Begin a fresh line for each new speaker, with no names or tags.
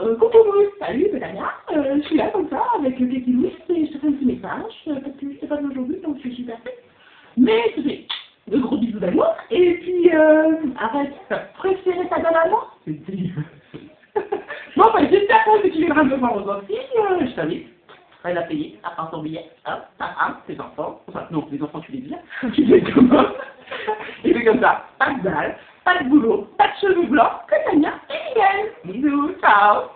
coucou, salut, Betania, je suis là comme ça, avec le Kiki Louis, et je te fais un petit message, parce que je sais pas d'aujourd'hui, donc je suis super faite. Mais je te fais de gros bisous d'amour, et puis, arrête, t'as préféré ta dalle allemand? C'est délicieux. Bon, ben, j'espère que tu viendras me voir aujourd'hui, je t'invite. Elle a payé, à part ton billet, hop, ta femme, tes enfants, enfin, non, les enfants, tu les viens, tu les commandes, et c'est comme ça, pas de dalle, pas de boulot, pas de cheveux blancs, que Tania et Miguel. Bisous, ciao.